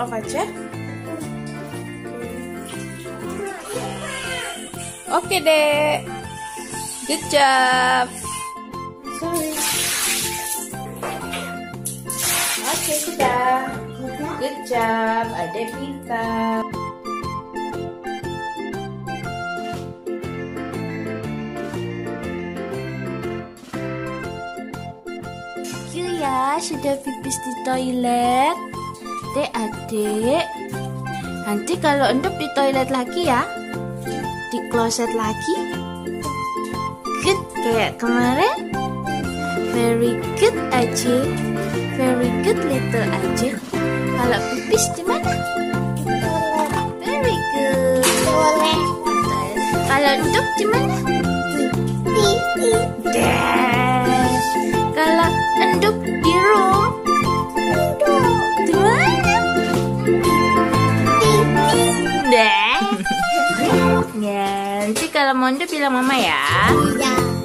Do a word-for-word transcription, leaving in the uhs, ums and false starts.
off aja. Oke deh. Good job. Sorry. Oke sudah. Good job, adek kita. Ya, sudah pipis di toilet. Dek adik, nanti kalau endap di toilet lagi ya, di kloset lagi. Good kayak kemarin. Very good aja. Very good little aja. Kalau pipis di mana? Very good. Kalau endap di mana? Yes. Kalau endap di room, di mana? Deh. Ya, nanti kalau mau endap bilang mama ya. Iya.